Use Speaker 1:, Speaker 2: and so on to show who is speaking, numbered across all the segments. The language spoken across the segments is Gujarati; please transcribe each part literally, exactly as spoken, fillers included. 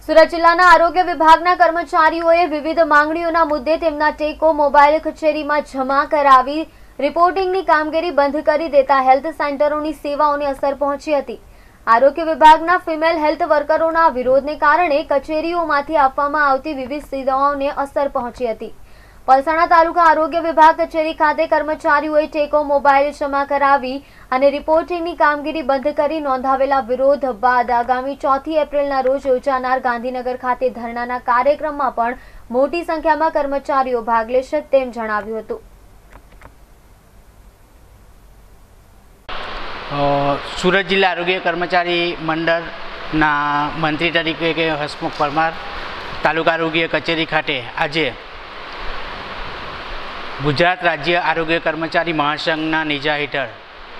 Speaker 1: સુરત જિલ્લાના આરોગ્ય વિભાગના કર્મચારીઓએ વિવિધ માંગણીઓના મુદ્દે તેમના ટેકો મોબાઈલ કચેરીમાં જમા કરાવી રિપોર્ટિંગની કામગીરી બંધ કરી દેતા હેલ્થ સેન્ટરોની સેવાઓને અસર પહોંચી હતી। આરોગ્ય વિભાગના ફિમેલ હેલ્થ વર્કરોના વિરોધને કારણે કચેરીઓમાંથી આપવામાં આવતી વિવિધ સેવાઓને અસર પહોંચી હતી। પલસાણા તાલુકા આરોગ્ય વિભાગ કચેરી ખાતે કર્મચારીઓએ ટેકો મોબાઈલ જમા કરાવી અને રિપોર્ટિંગની કામગીરી બંધ કરી નોંધાવેલા વિરોધ બાદ આગામી ચોથી એપ્રિલના રોજ યોજાનાર ગાંધીનગર ખાતે ધરણાના કાર્યક્રમમાં પણ મોટી સંખ્યામાં કર્મચારીઓ ભાગ લેશે તેમ જણાવ્યું હતું।
Speaker 2: સુરત જિલ્લા આરોગ્ય કર્મચારી મંડળના મંત્રી તરીકે કે હસમુખ પરમાર તાલુકા આરોગ્ય કચેરી ખાતે આજે ગુજરાત રાજ્ય આરોગ્ય કર્મચારી મહાસંઘના નેજા હેઠળ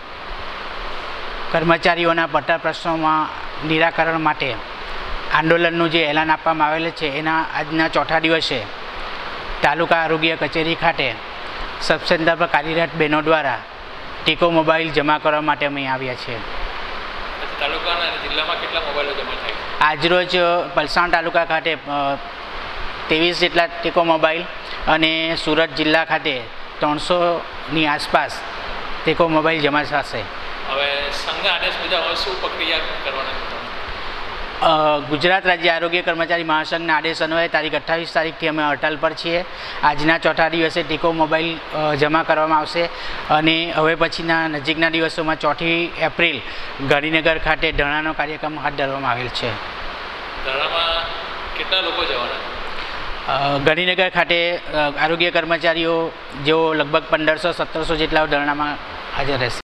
Speaker 2: કર્મચારીઓના પડતર પ્રશ્નોમાં નિરાકરણ માટે આંદોલનનું જે એલાન આપવામાં આવેલ છે એના આજના ચોથા દિવસે તાલુકા આરોગ્ય કચેરી ખાતે સબ સેન્ટર પર કાર્યરત બહેનો દ્વારા ટેકો મોબાઈલ જમા કરવા માટે અમે આવ્યા છીએ।
Speaker 3: તાલુકાના અને જિલ્લામાં કેટલા મોબાઈલો જમા થાય?
Speaker 2: આજરોજ પલસાણ તાલુકા ખાતે ત્રેવીસ જેટલા ટેકો મોબાઈલ અને સુરત જિલ્લા ખાતે ત્રણસોની આસપાસ ટેકો મોબાઈલ જમા થશે।
Speaker 3: હવે સંઘના આદેશ મુજબ હવે શું પ્રક્રિયા કરવાના?
Speaker 2: ગુજરાત રાજ્ય આરોગ્ય કર્મચારી મહાસંઘના આદેશ અન્વયે તારીખ અઠ્ઠાવીસ તારીખથી અમે હડતાલ પર છીએ। આજના ચોથા દિવસે ટેકો મોબાઈલ જમા કરવામાં આવશે અને હવે પછીના નજીકના દિવસોમાં ચોથી એપ્રિલ ગાંધીનગર ખાતે ધરણાનો કાર્યક્રમ હાથ ધરવામાં આવેલ છે।
Speaker 3: ધરણામાં કેટલા લોકો જવાના?
Speaker 2: ગાંધીનગર ખાતે આરોગ્ય કર્મચારીઓ જેઓ લગભગ પંદરસો સત્તરસો જેટલા ધરણામાં હાજર રહેશે।